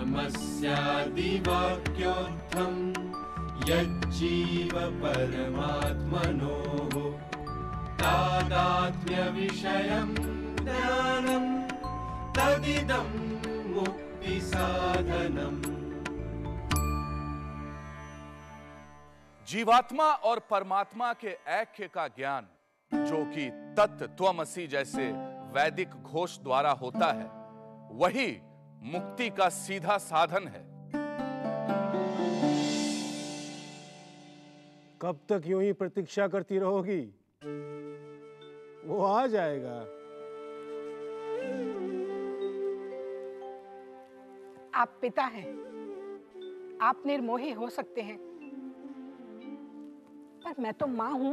धर्मस्यादिवाक्योऽर्थम् यज्जीव परमात्मनोः तादात्म्यविषयं ज्ञानं तदिदं मुक्तिसाधनम्। जीवात्मा और परमात्मा के ऐक्य का ज्ञान, जो कि तत् त्वमसि जैसे वैदिक घोष द्वारा होता है, वही मुक्ति का सीधा साधन है। कब तक यूं ही प्रतीक्षा करती रहोगी? वो आ जाएगा। आप पिता हैं, आप निर्मोही हो सकते हैं, पर मैं तो मां हूं।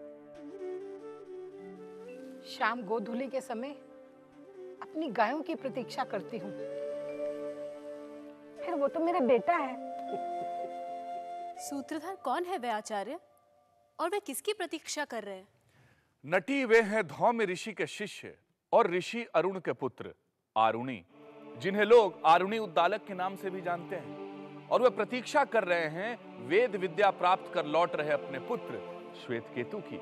शाम गोधूली के समय अपनी गायों की प्रतीक्षा करती हूँ, फिर वो तो मेरा बेटा है। सूत्रधार कौन है वे आचार्य, और वे किसकी प्रतीक्षा कर रहे हैं? नटी वे हैं धौम्य ऋषि के शिष्य और ऋषि अरुण के पुत्र आरुणि, जिन्हें लोग आरुणि उद्दालक के नाम से भी जानते हैं, और वे प्रतीक्षा कर रहे हैं वेद विद्या प्राप्त कर लौट रहे अपने पुत्र श्वेतकेतु की।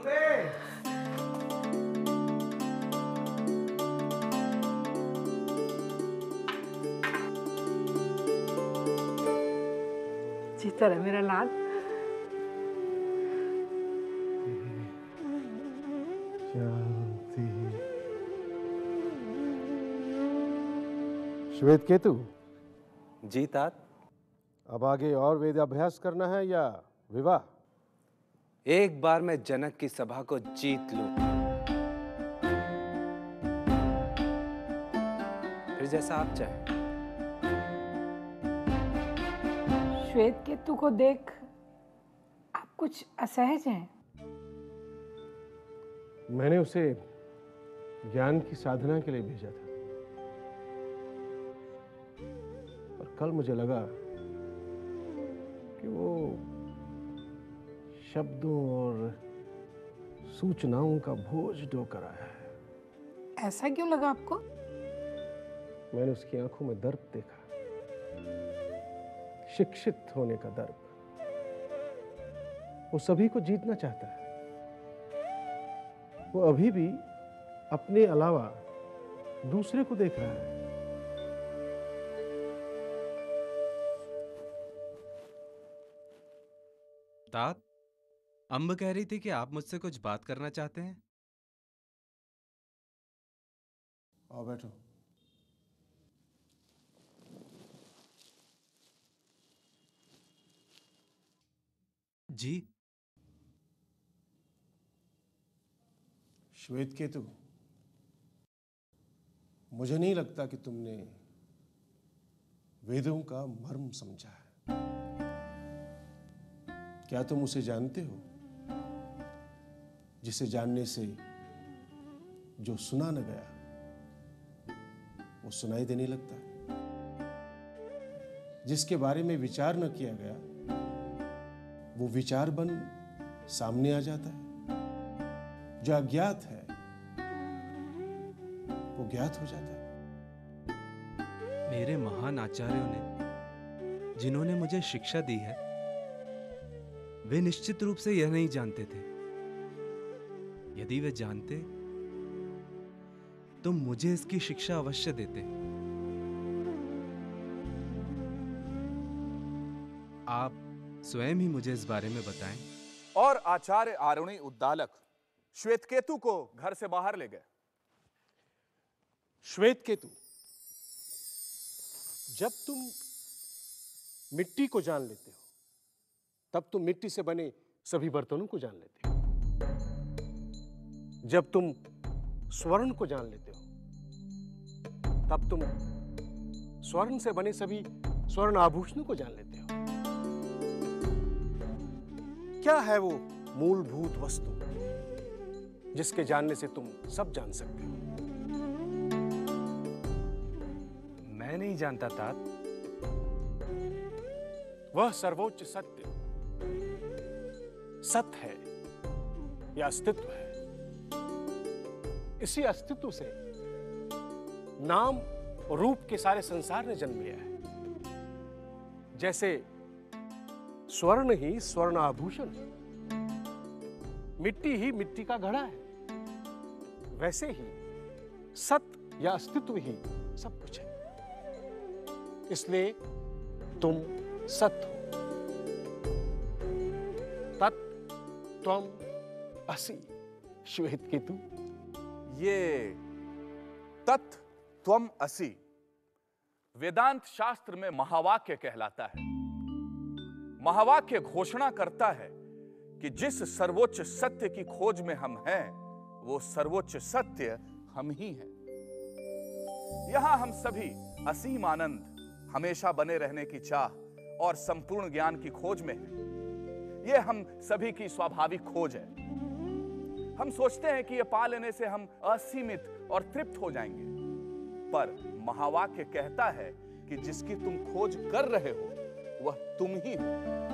जीता रहे मेरा लाल। शांति। श्वेतकेतु जी तात। अब आगे और वेद अभ्यास करना है या विवाह? एक बार मैं जनक की सभा को जीत लूं, फिर जैसा आप चाहें। श्वेतकेतु को देख आप कुछ असहज हैं। मैंने उसे ज्ञान की साधना के लिए भेजा था, पर कल मुझे लगा कि वो शब्दों और सूचनाओं का बोझ ढोकर आया है। ऐसा क्यों लगा आपको? मैंने उसकी आंखों में दर्प देखा, शिक्षित होने का दर्प। वो सभी को जीतना चाहता है। वो अभी भी अपने अलावा दूसरे को देख रहा है। तात, अम्ब कह रही थी कि आप मुझसे कुछ बात करना चाहते हैं। आओ बैठो। जी। श्वेतकेतु, मुझे नहीं लगता कि तुमने वेदों का मर्म समझा है। क्या तुम उसे जानते हो जिसे जानने से जो सुना न गया वो सुनाई देने लगता है, जिसके बारे में विचार न किया गया वो विचार बन सामने आ जाता है, जो अज्ञात है वो ज्ञात हो जाता है। मेरे महान आचार्यों ने, जिन्होंने मुझे शिक्षा दी है, वे निश्चित रूप से यह नहीं जानते थे। यदि वे जानते तो मुझे इसकी शिक्षा अवश्य देते। आप स्वयं ही मुझे इस बारे में बताएं। और आचार्य आरुणि उद्दालक श्वेतकेतु को घर से बाहर ले गए। श्वेतकेतु, जब तुम मिट्टी को जान लेते हो तब तुम मिट्टी से बने सभी बर्तनों को जान लेते हो। जब तुम स्वर्ण को जान लेते हो तब तुम स्वर्ण से बने सभी स्वर्ण आभूषणों को जान लेते हो। क्या है वो मूलभूत वस्तु जिसके जानने से तुम सब जान सकते हो? मैं नहीं जानता तात। वह सर्वोच्च सत्य सत्य है या अस्तित्व है। इसी अस्तित्व से नाम और रूप के सारे संसार ने जन्म लिया है। जैसे स्वर्ण ही स्वर्ण आभूषण है, मिट्टी ही मिट्टी का घड़ा है, वैसे ही सत्य या अस्तित्व ही सब कुछ है। इसलिए तुम सत्य हो। तत् त्वम असि श्वेत केतु। ये तत् त्वम असि वेदांत शास्त्र में महावाक्य कहलाता है। महावाक्य घोषणा करता है कि जिस सर्वोच्च सत्य की खोज में हम हैं, वो सर्वोच्च सत्य हम ही हैं। यहां हम सभी असीम आनंद, हमेशा बने रहने की चाह और संपूर्ण ज्ञान की खोज में हैं। ये हम सभी की स्वाभाविक खोज है। हम सोचते हैं कि ये पा लेने से हम असीमित और तृप्त हो जाएंगे, पर महावाक्य कहता है कि जिसकी तुम खोज कर रहे हो वह तुम ही हो।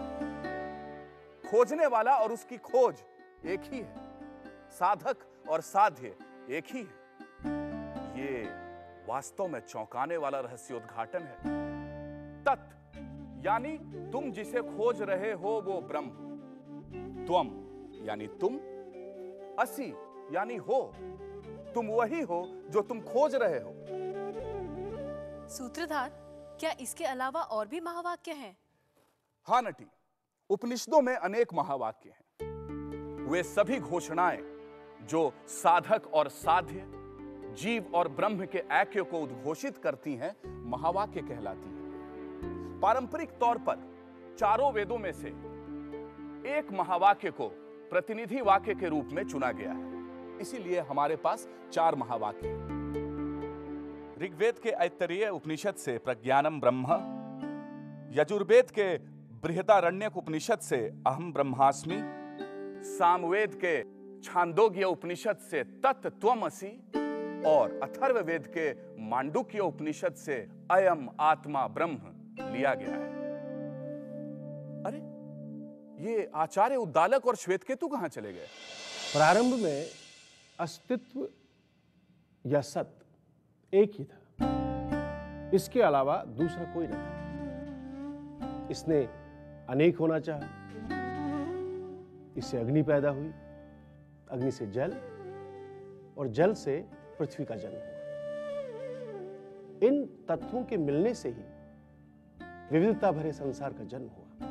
खोजने वाला और उसकी खोज एक ही है, साधक और साध्य एक ही है। ये वास्तव में चौंकाने वाला रहस्योद्घाटन है। तत् यानी तुम जिसे खोज रहे हो वो ब्रह्म, त्वम यानी तुम, असि यानी हो, तुम वही हो जो तुम खोज रहे हो। सूत्रधार, क्या इसके अलावा और भी महावाक्य हैं? हाँ नटी, उपनिषदों में अनेक महावाक्य हैं। वे सभी घोषणाएं जो साधक और साध्य, जीव और ब्रह्म के ऐक्य को उद्घोषित करती हैं, महावाक्य कहलाती हैं। पारंपरिक तौर पर चारों वेदों में से एक महावाक्य को प्रतिनिधि वाक्य के रूप में चुना गया है, इसीलिए हमारे पास 4 महावाक्य हैं। ऋग्वेद के ऐतरेय उपनिषद से प्रज्ञानम ब्रह्म, यजुर्वेद के बृहदारण्यक उपनिषद से अहम ब्रह्मास्मि, सामवेद के छांदोग्य उपनिषद से तत् त्वमसि और अथर्ववेद के मांडुक्य उपनिषद से अयम आत्मा ब्रह्म लिया गया है। अरे, ये आचार्य उद्दालक और श्वेतकेतु कहां चले गए? प्रारंभ में अस्तित्व या सत्य एक ही था, इसके अलावा दूसरा कोई न था। इसने अनेक होना चाहा, इससे अग्नि पैदा हुई, अग्नि से जल और जल से पृथ्वी का जन्म हुआ। इन तत्वों के मिलने से ही विविधता भरे संसार का जन्म हुआ।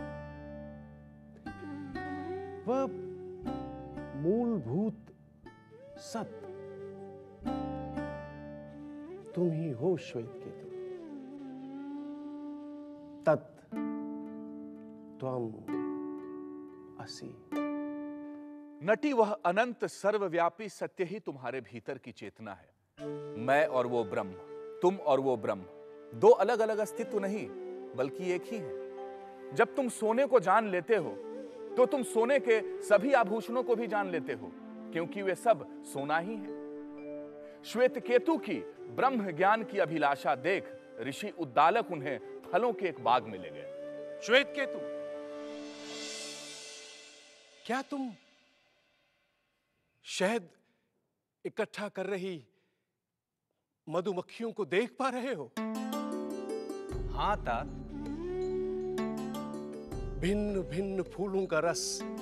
वह मूलभूत सत्य तुम ही हो श्वेत केतु। तत् त्वम असि। नटी, वह अनंत सर्वव्यापी सत्य ही तुम्हारे भीतर की चेतना है। मैं और वो ब्रह्म, तुम और वो ब्रह्म, दो अलग अलग अस्तित्व नहीं बल्कि एक ही है। जब तुम सोने को जान लेते हो तो तुम सोने के सभी आभूषणों को भी जान लेते हो, क्योंकि वे सब सोना ही है। श्वेतकेतु की ब्रह्म ज्ञान की अभिलाषा देख ऋषि उद्दालक उन्हें फलों के एक बाग में ले गए। श्वेतकेतु, क्या तुम शहद इकट्ठा कर रही मधुमक्खियों को देख पा रहे हो? हाँ तात। भिन्न भिन्न फूलों का रस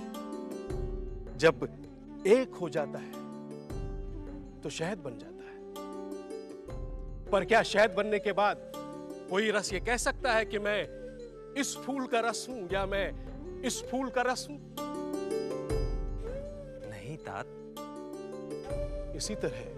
जब एक हो जाता है तो शहद बन जाता है। पर क्या शहद बनने के बाद कोई रस ये कह सकता है कि मैं इस फूल का रस हूं या मैं इस फूल का रस हूं? नहीं तात। इसी तरह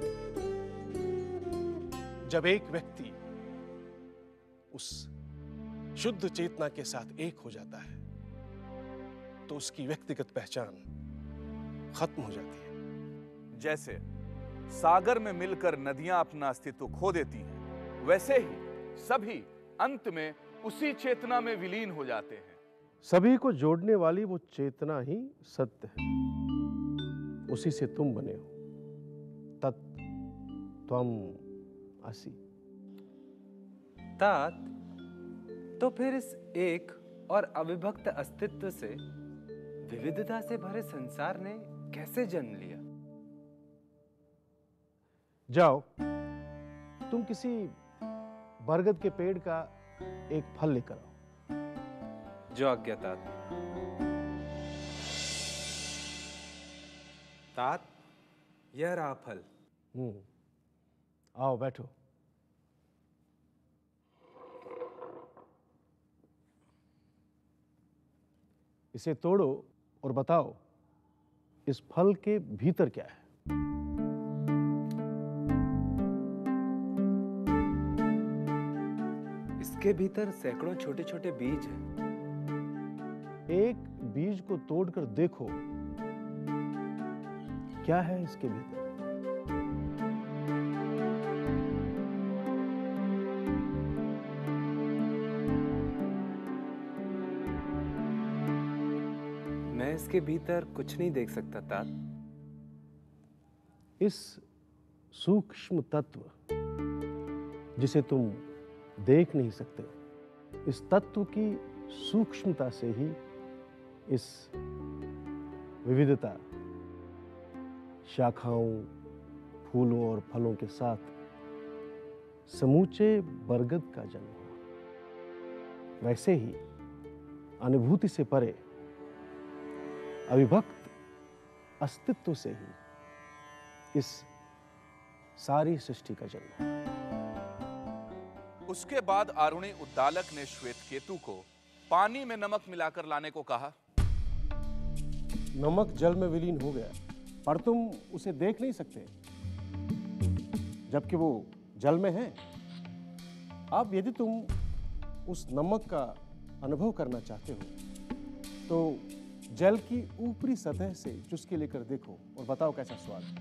जब एक व्यक्ति उस शुद्ध चेतना के साथ एक हो जाता है तो उसकी व्यक्तिगत पहचान खत्म हो जाती है। जैसे सागर में मिलकर नदियां अपना अस्तित्व खो देती हैं, वैसे ही सभी अंत में उसी चेतना में विलीन हो जाते हैं। सभी को जोड़ने वाली वो चेतना ही सत्य है, उसी से तुम बने हो। तत् त्वम असि। तात, तो फिर इस एक और अविभक्त अस्तित्व से विविधता से भरे संसार ने कैसे जन्म लिया? जाओ, तुम किसी बरगद के पेड़ का एक फल लेकर आओ। जो आज्ञा तात। तात, यह रहा फल। आओ बैठो। इसे तोड़ो और बताओ इस फल के भीतर क्या है। इसके भीतर सैकड़ों छोटे छोटे बीज हैं। एक बीज को तोड़कर देखो क्या है इसके भीतर। मैं इसके भीतर कुछ नहीं देख सकता तात। इस सूक्ष्म तत्व जिसे तुम देख नहीं सकते, इस तत्व की सूक्ष्मता से ही इस विविधता, शाखाओं, फूलों और फलों के साथ समूचे बरगद का जन्म हुआ। वैसे ही अनुभूति से परे अविभक्त अस्तित्व से ही इस सारी सृष्टि का जन्म हुआ। उसके बाद आरुणी उद्दालक ने श्वेतकेतु को पानी में नमक मिलाकर लाने को कहा। नमक जल में विलीन हो गया, पर तुम उसे देख नहीं सकते जबकि वो जल में है। अब यदि तुम उस नमक का अनुभव करना चाहते हो तो जल की ऊपरी सतह से चुस्की लेकर देखो और बताओ कैसा स्वाद है।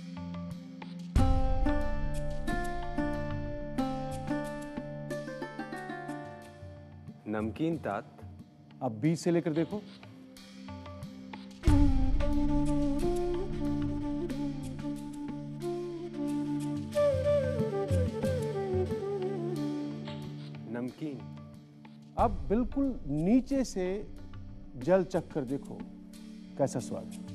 नमकीन तात। अब बीज से लेकर देखो। नमकीन। अब बिल्कुल नीचे से जल चख कर देखो कैसा स्वाद है।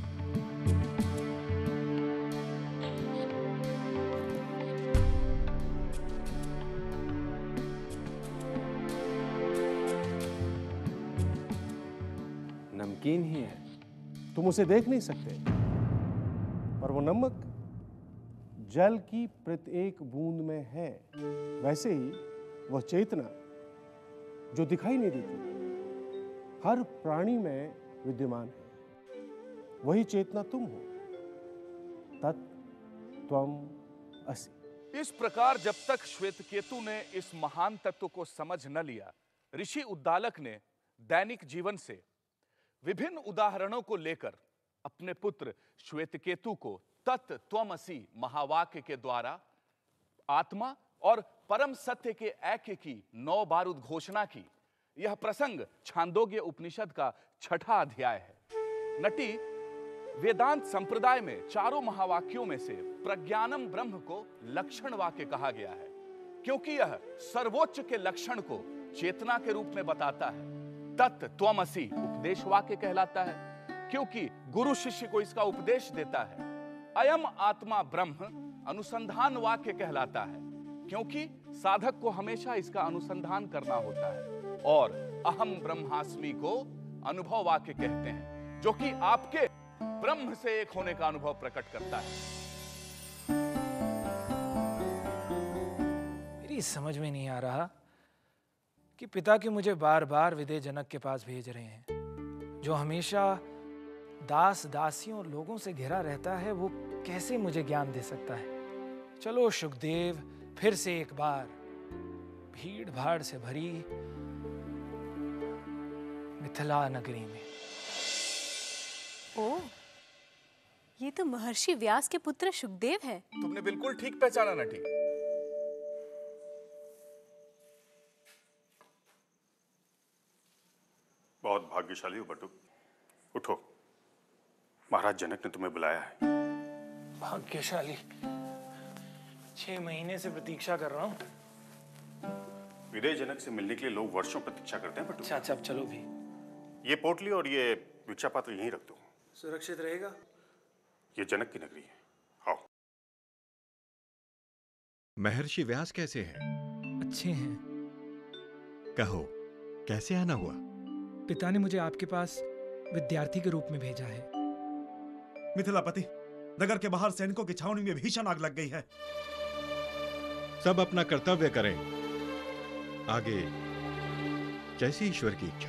नमकीन ही है। तुम उसे देख नहीं सकते, पर वो नमक जल की प्रत्येक बूंद में है। वैसे ही वह चेतना जो दिखाई नहीं देती हर प्राणी में विद्यमान है। वही चेतना तुम हो। तत् त्वम असि। इस प्रकार जब तक श्वेतकेतु ने इस महान तत्व को समझ न लिया, ऋषि उद्दालक ने दैनिक जीवन से विभिन्न उदाहरणों को लेकर अपने पुत्र श्वेतकेतु को तत् त्वमसि महावाक्य के द्वारा आत्मा और परम सत्य के ऐक्य की 9 बार उद्घोषणा की। यह प्रसंग छांदोग्य उपनिषद का 6वां अध्याय है। नटी, वेदांत संप्रदाय में चारों महावाक्यों में से प्रज्ञानम ब्रह्म को लक्षण वाक्य कहा गया है, क्योंकि यह सर्वोच्च के लक्षण को चेतना के रूप में बताता है। तत् त्वमसि उपदेश वाक्य कहलाता है, क्योंकि गुरु शिष्य को इसका उपदेश देता है। अयम आत्मा ब्रह्म अनुसंधान वाक्य कहलाता है, क्योंकि साधक को हमेशा इसका अनुसंधान करना होता है। और अहम ब्रह्मास्मि को अनुभव वाक्य कहते हैं, जो कि आपके ब्रह्म से एक होने का अनुभव प्रकट करता है। मेरी समझ में नहीं आ रहा कि पिता की मुझे बार बार विदेह जनक के पास भेज रहे हैं, जो हमेशा दास दासियों और लोगों से घिरा रहता है, वो कैसे मुझे ज्ञान दे सकता है। चलो शुकदेव, फिर से एक बार भीड़ भाड़ से भरी मिथिला नगरी में। ओह, ये तो महर्षि व्यास के पुत्र शुकदेव है। तुमने बिल्कुल ठीक पहचाना नटी। बहुत भाग्यशाली हो बटू। उठो, महाराज जनक ने तुम्हें बुलाया है। भाग्यशाली? 6 महीने से प्रतीक्षा कर रहा हूँ। विदेह जनक से मिलने के लिए लोग वर्षों प्रतीक्षा करते हैं बटू। अच्छा, अब चलो भी। ये पोटली और ये भिक्षा पात्र यहीं रख दो। सुरक्षित रहेगा? ये जनक की नगरी है। आओ। महर्षि व्यास कैसे हैं? अच्छे हैं। कहो, कैसे आना हुआ? पिता ने मुझे आपके पास विद्यार्थी के रूप में भेजा है। मिथिलापति, नगर के बाहर सैनिकों की छावनी में भीषण आग लग गई है। सब अपना कर्तव्य करें, आगे जैसी ईश्वर की इच्छा।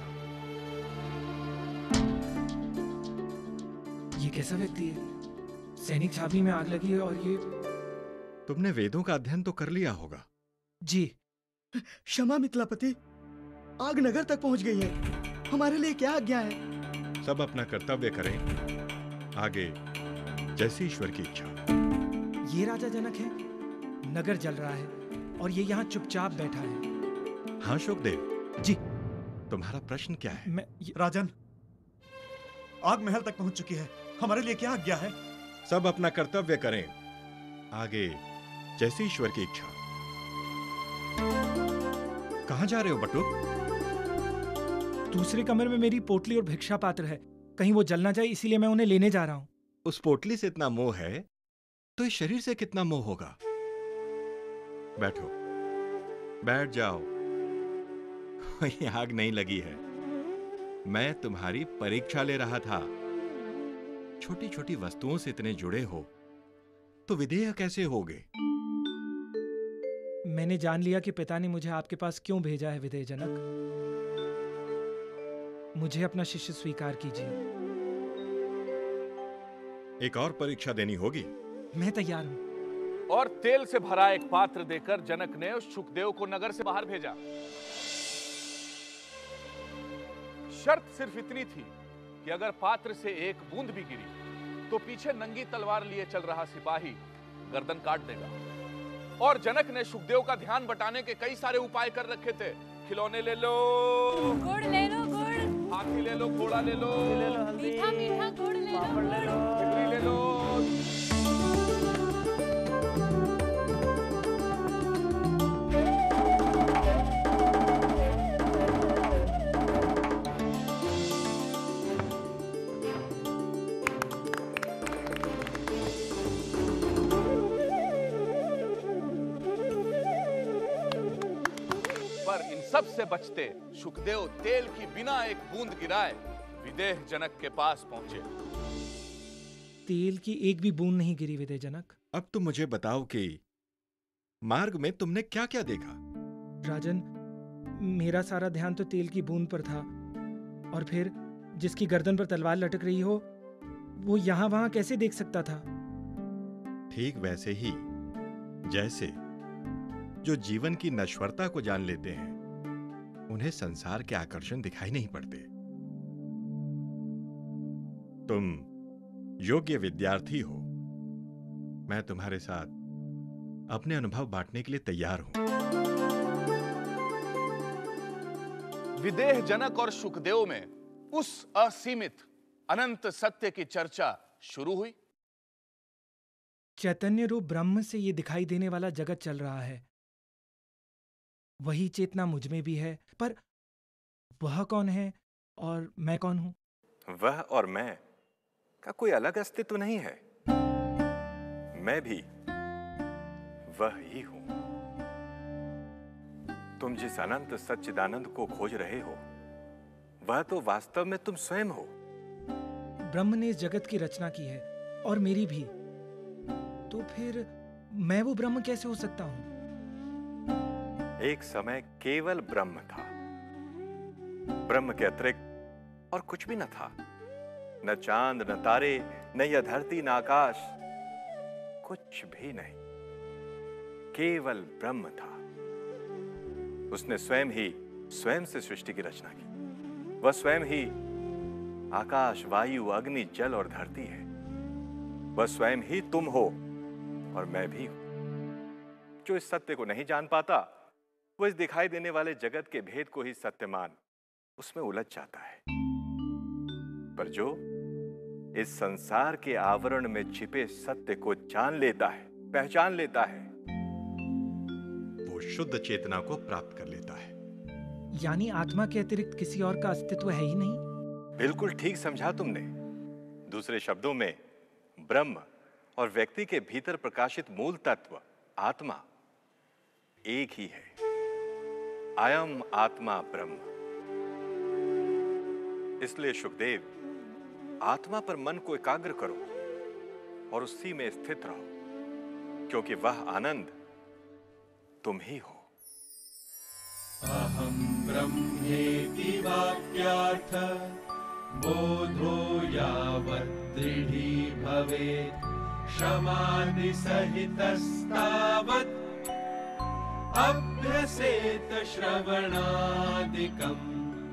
ये कैसा व्यक्ति है? सैनिक छावनी में आग लगी है और ये... तुमने वेदों का अध्ययन तो कर लिया होगा। जी। क्षमा मिथिलापति, आग नगर तक पहुंच गई है। हमारे लिए क्या आज्ञा है? सब अपना कर्तव्य करें, आगे जैसी ईश्वर की इच्छा। ये राजा जनक है, नगर जल रहा है और ये यहाँ चुपचाप बैठा है। हाँ शुकदेव जी। तुम्हारा प्रश्न क्या है? राजन, आग महल तक पहुंच चुकी है, हमारे लिए क्या आज्ञा है? सब अपना कर्तव्य करें, आगे जैसी ईश्वर की इच्छा। कहां जा रहे हो बटुक? दूसरे कमरे में मेरी पोटली और भिक्षा पात्र है, कहीं वो जल ना जाए, इसीलिए मैं उन्हें लेने जा रहा हूं। उस पोटली से इतना मोह है तो इस शरीर से कितना मोह होगा। बैठो, बैठ जाओ। ये आग नहीं लगी है, मैं तुम्हारी परीक्षा ले रहा था। छोटी छोटी वस्तुओं से इतने जुड़े हो तो विधेय कैसे होगे? मैंने जान लिया कि पिता ने मुझे आपके पास क्यों भेजा है विधेय जनक। मुझे अपना शिष्य स्वीकार कीजिए। एक और परीक्षा देनी होगी। मैं तैयार हूं। और तेल से भरा एक पात्र देकर जनक ने उस शुकदेव को नगर से बाहर भेजा। शर्त सिर्फ इतनी थी कि अगर पात्र से एक बूंद भी गिरी तो पीछे नंगी तलवार लिए चल रहा सिपाही गर्दन काट देगा। और जनक ने शुकदेव का ध्यान बटाने के कई सारे उपाय कर रखे थे। खिलौने ले लो, गुड़ ले लो, गुड़, हाथी ले लो, घोड़ा ले लो, मीठा मीठा गुड़ ले लो, चिपरी ले लो। सबसे बचते शुकदेव तेल की बिना एक बूंद गिराए विदेह जनक के पास पहुंचे। तेल की एक भी बूंद नहीं गिरी विदेह जनक। अब तुम मुझे बताओ कि मार्ग में तुमने क्या क्या देखा? राजन, मेरा सारा ध्यान तो तेल की बूंद पर था, और फिर जिसकी गर्दन पर तलवार लटक रही हो वो यहां वहां कैसे देख सकता था? ठीक वैसे ही जैसे जो जीवन की नश्वरता को जान लेते हैं उन्हें संसार के आकर्षण दिखाई नहीं पड़ते। तुम योग्य विद्यार्थी हो, मैं तुम्हारे साथ अपने अनुभव बांटने के लिए तैयार हूं। विदेह जनक और शुकदेव में उस असीमित अनंत सत्य की चर्चा शुरू हुई। चैतन्य रूप ब्रह्म से ये दिखाई देने वाला जगत चल रहा है, वही चेतना मुझ में भी है, पर वह कौन है और मैं कौन हूं? वह और मैं का कोई अलग अस्तित्व नहीं है। मैं भी वह ही हूं। तुम जिस अनंत सच्चिदानंद को खोज रहे हो वह तो वास्तव में तुम स्वयं हो। ब्रह्म ने इस जगत की रचना की है और मेरी भी, तो फिर मैं वो ब्रह्म कैसे हो सकता हूं? एक समय केवल ब्रह्म था, ब्रह्म के अतिरिक्त और कुछ भी न था। न चांद, न तारे, न यह धरती, न आकाश, कुछ भी नहीं, केवल ब्रह्म था। उसने स्वयं ही स्वयं से सृष्टि की रचना की। वह स्वयं ही आकाश, वायु, अग्नि, जल और धरती है। वह स्वयं ही तुम हो और मैं भी हूं। जो इस सत्य को नहीं जान पाता वो इस दिखाई देने वाले जगत के भेद को ही सत्य मान उसमें उलझ जाता है। पर जो इस संसार के आवरण में छिपे सत्य को जान लेता है, पहचान लेता है, वो शुद्ध चेतना को प्राप्त कर लेता है। यानी आत्मा के अतिरिक्त किसी और का अस्तित्व है ही नहीं? बिल्कुल ठीक समझा तुमने। दूसरे शब्दों में ब्रह्म और व्यक्ति के भीतर प्रकाशित मूल तत्व आत्मा एक ही है। अयम आत्मा ब्रह्म। इसलिए सुखदेव, आत्मा पर मन को एकाग्र करो और उसी में स्थित रहो, क्योंकि वह आनंद तुम ही हो। अहं ब्रह्मेति वाक्यार्थ बोधो यावत् दृढी भवेत् क्षमादि सहितस्तावत् अभ्यसेत श्रवणादिकम्।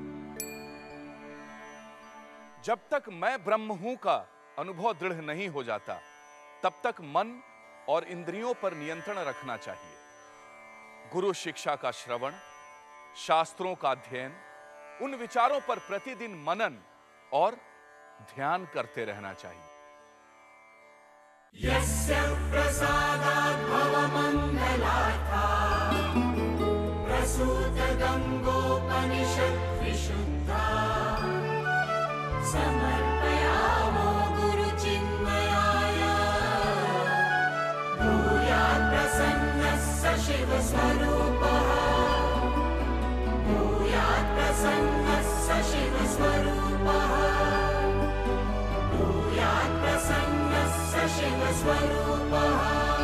जब तक मैं ब्रह्म हूं का अनुभव दृढ़ नहीं हो जाता, तब तक मन और इंद्रियों पर नियंत्रण रखना चाहिए। गुरु शिक्षा का श्रवण, शास्त्रों का अध्ययन, उन विचारों पर प्रतिदिन मनन और ध्यान करते रहना चाहिए। यस्य प्रसादात् भवमङ्गलार्था प्रसूत गङ्गोपनिषत् विशुद्धा समर्पयामो गुरुचिन्मयाय भूयात् प्रसन्नः स शिवस्वरूपः भूयात् प्रसन्नः स शिवस्वरूपः भूयात् प्रसन्नः स शिवस्वरूपः।